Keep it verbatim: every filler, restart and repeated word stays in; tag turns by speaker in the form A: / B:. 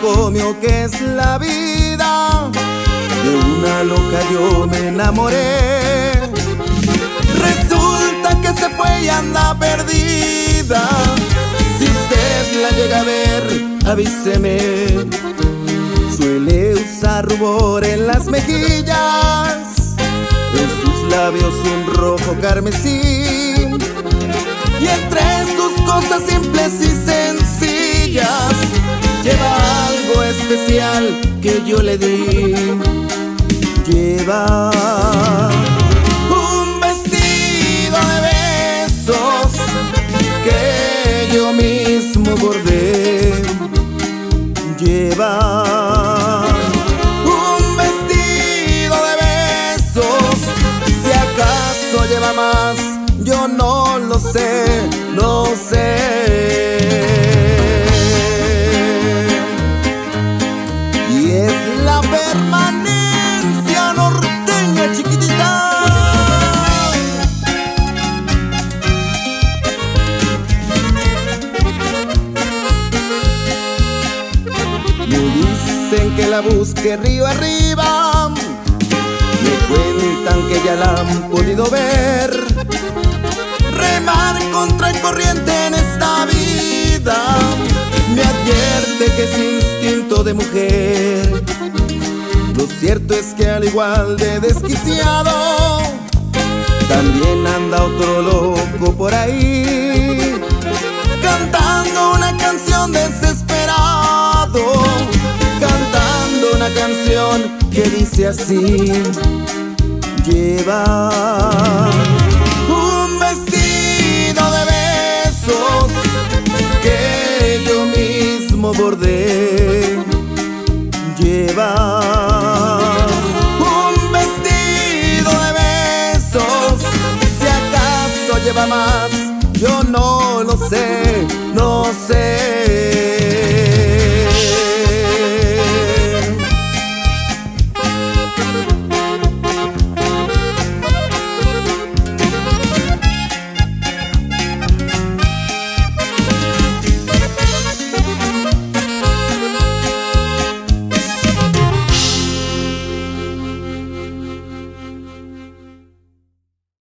A: manicomio que es la vida. De una loca yo me enamoré. Resulta que se fue y anda perdida. Si usted la llega a ver, avíseme. Suele usar rubor en las mejillas, en sus labios un rojo carmesí, y entre sus cosas simples y sencillas lleva algo especial que yo le di. Lleva un vestido de besos que yo mismo bordé. Lleva un vestido de besos, si acaso lleva más, yo no lo sé, no sé. Y es la permanencia norteña chiquitita. Me dicen que la busque río arriba, me cuentan que ya la han podido ver. Remar contra el corriente en esta vida me advierte que es instinto de mujer. Lo cierto es que al igual de desquiciado, también anda otro loco por ahí, cantando una canción desesperado, cantando una canción que dice así. Lleva un vestido de besos que yo mismo bordé. Lleva un vestido de besos, si acaso lleva más, yo no lo sé, no sé.